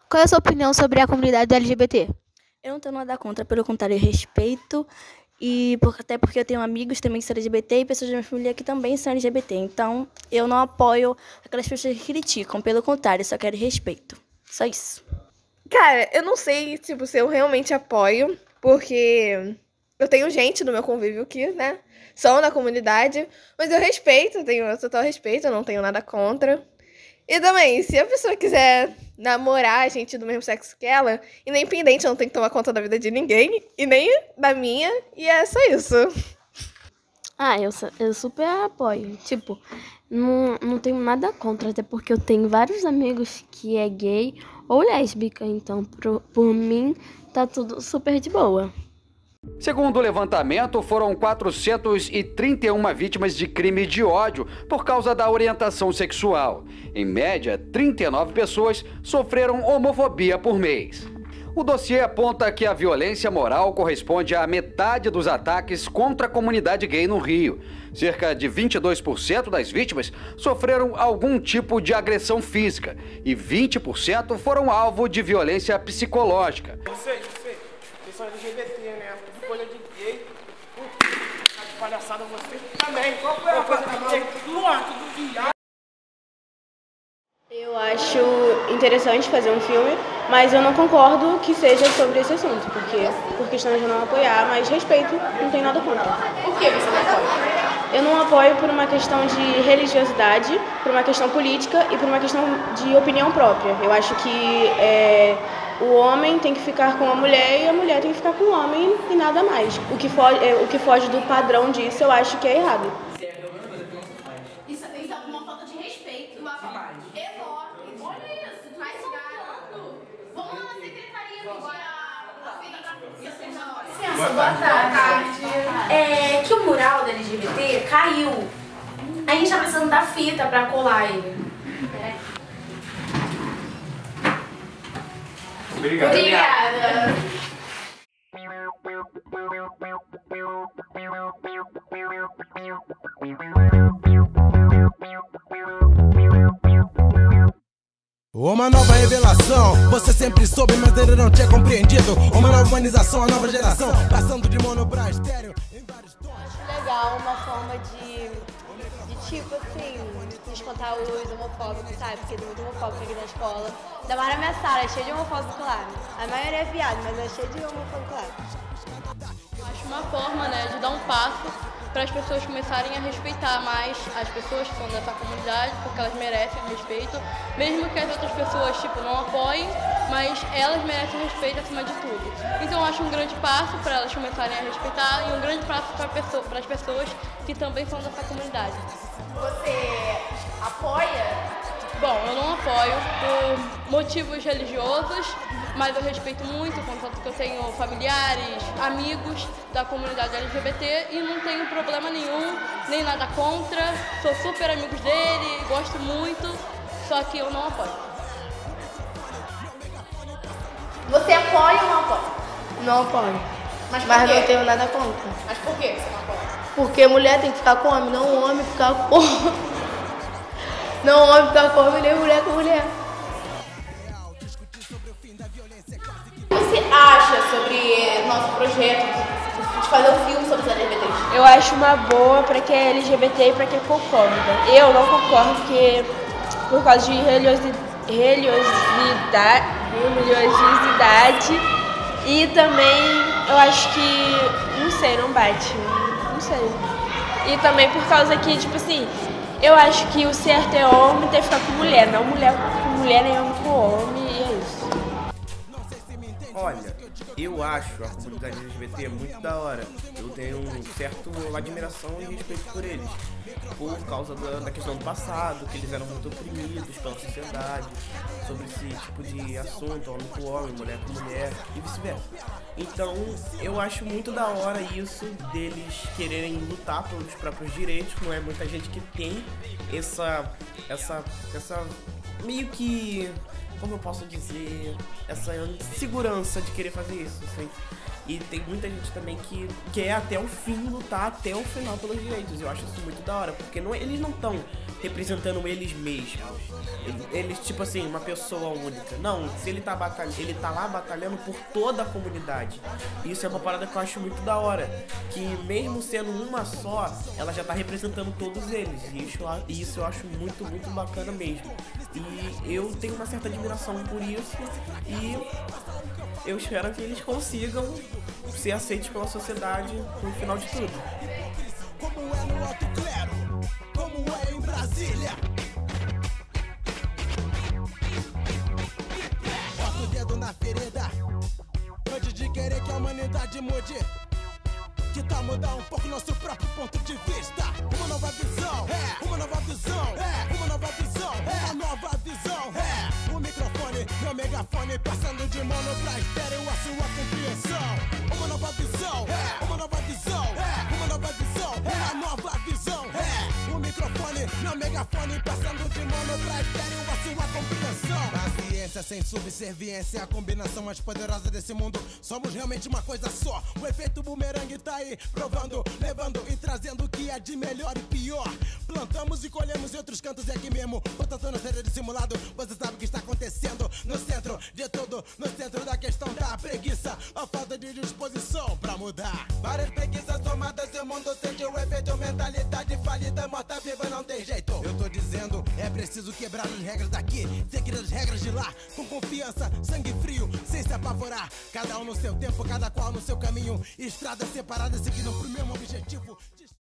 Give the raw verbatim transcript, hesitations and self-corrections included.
Qual é a sua opinião sobre a comunidade L G B T? Eu não tenho nada contra, pelo contrário, eu respeito. E por- até porque eu tenho amigos também que são L G B T e pessoas da minha família que também são L G B T. Então, eu não apoio aquelas pessoas que criticam. Pelo contrário, eu só quero respeito. Só isso. Cara, eu não sei, tipo, se eu realmente apoio, porque eu tenho gente no meu convívio que, né, são da comunidade, mas eu respeito, tenho total respeito, eu não tenho nada contra. E também, se a pessoa quiser namorar gente do mesmo sexo que ela, independente, eu não tenho que tomar conta da vida de ninguém, e nem da minha, e é só isso. Ah, eu, su- eu super apoio. Tipo, não, não tenho nada contra, até porque eu tenho vários amigos que é gay ou lésbica, então pro, por mim tá tudo super de boa. Segundo o levantamento, foram quatrocentas e trinta e uma vítimas de crime de ódio por causa da orientação sexual. Em média, trinta e nove pessoas sofreram homofobia por mês. O dossiê aponta que a violência moral corresponde à metade dos ataques contra a comunidade gay no Rio. Cerca de vinte e dois por cento das vítimas sofreram algum tipo de agressão física e vinte por cento foram alvo de violência psicológica. Vocês, vocês, vocês são L G B T, né? Escolha de gay. Uh, tá de palhaçada você também. Qual foi a coisa que tinha que Luan, tudo viado? Eu acho interessante fazer um filme, mas eu não concordo que seja sobre esse assunto, porque por questão de não apoiar, mas respeito, não tenho nada contra. Por que você não apoia? Eu não apoio por uma questão de religiosidade, por uma questão política e por uma questão de opinião própria. Eu acho que é, o homem tem que ficar com a mulher e a mulher tem que ficar com o homem e nada mais. O que foge, é, o que foge do padrão disso, eu acho que é errado. Isso, isso é uma falta de respeito. Uma falta de enorme. Olha isso, tu vai se garoto. Vamos lá na secretaria pedir a, a fita pra Licença, boa tarde. É que o mural da L G B T caiu. A gente tá precisando da fita pra colar ele. Obrigado. Obrigada. Uma nova revelação, você sempre soube, mas ainda não tinha compreendido. Uma nova humanização, a nova geração, passando de mono pra estéreo em vários tons. Acho legal uma forma de, de tipo assim, espantar os homofóbicos, sabe? Porque tem muito homofóbico aqui na escola. Ainda mais na minha sala, é cheio de homofóbico lá. A maioria é viado, mas é cheio de homofóbico lá. Acho uma forma, né, de dar um passo para as pessoas começarem a respeitar mais as pessoas que são dessa comunidade, porque elas merecem respeito, mesmo que as outras pessoas, tipo, não apoiem, mas elas merecem respeito acima de tudo. Então eu acho um grande passo para elas começarem a respeitar e um grande passo para pessoa, as pessoas que também são dessa comunidade. Você apoia? Bom, eu não apoio por motivos religiosos, mas eu respeito muito, contanto que eu tenho familiares, amigos da comunidade L G B T e não tenho problema nenhum, nem nada contra, sou super amigos dele, gosto muito, só que eu não apoio. Você apoia ou não apoia? Não apoio. Mas por Mas quê? não tenho nada contra. Mas por que você não apoia? Porque mulher tem que ficar com homem, não o homem ficar com Não o homem ficar com homem, nem mulher com mulher. O que você acha sobre nosso projeto de fazer um filme sobre os L G B Ts? Eu acho uma boa pra quem é L G B T e pra quem concorda. Eu não concordo porque por causa de religiosi- religiosidade, religiosidade e também eu acho que, não sei, não bate, não sei. E também por causa que, tipo assim, eu acho que o certo é homem ter que ficar com mulher, não mulher com mulher nem homem com homem, e é isso. Olha, eu acho a comunidade L G B T muito da hora. Eu tenho um certo admiração e respeito por eles. Por causa da, da questão do passado, que eles eram muito oprimidos pela sociedade, sobre esse tipo de assunto, homem com homem, mulher com mulher e vice-versa. Então, eu acho muito da hora isso deles quererem lutar pelos próprios direitos. Não é muita gente que tem essa, essa, essa meio que, como eu posso dizer, essa segurança de querer fazer isso, assim. E tem muita gente também que quer até o fim lutar até o final pelos direitos. Eu acho isso muito da hora, porque não, eles não estão representando eles mesmos. Eles, eles, tipo assim, uma pessoa única. Não, se ele tá, batalha, ele tá lá batalhando por toda a comunidade. Isso é uma parada que eu acho muito da hora. Que mesmo sendo uma só, ela já tá representando todos eles. E isso, isso eu acho muito, muito bacana mesmo. E eu tenho uma certa admiração por isso. E eu espero que eles consigam ser aceitos pela sociedade no final de tudo. Como é no Alto Clero, como é em Brasília. Bota o dedo na ferida antes de querer que a humanidade mude. Que tal mudar um pouco nosso próprio ponto de vista? Uma nova visão, é, uma nova visão, é, uma nova visão, é, uma nova visão, é. O microfone, meu megafone, passando de mono pra estéreo a sua compreensão. Uma nova visão, é, uma nova visão, é, uma nova visão, é, uma nova visão, é. O microfone, meu megafone, passando de mono pra estéreo a sua compreensão. Paciência sem subserviência, a combinação mais poderosa desse mundo. Somos realmente uma coisa só. O efeito bumerangue tá aí, provando, levando e trazendo o que é de melhor e pior. Plantamos e colhemos em outros cantos e aqui mesmo. Portanto, não seja dissimulado, você sabe o que está acontecendo. No centro de tudo, no centro da questão tá a preguiça, a falta de disposição pra mudar. Várias preguiças tomadas e o mundo sente o efeito. Mentalidade falida, morta viva, não tem jeito. Eu tô dizendo, é preciso quebrar as regras daqui, seguir as regras de lá, com confiança, sangue frio, sem se apavorar. Cada um no seu tempo, cada qual no seu caminho, estradas separadas seguindo pro mesmo objetivo.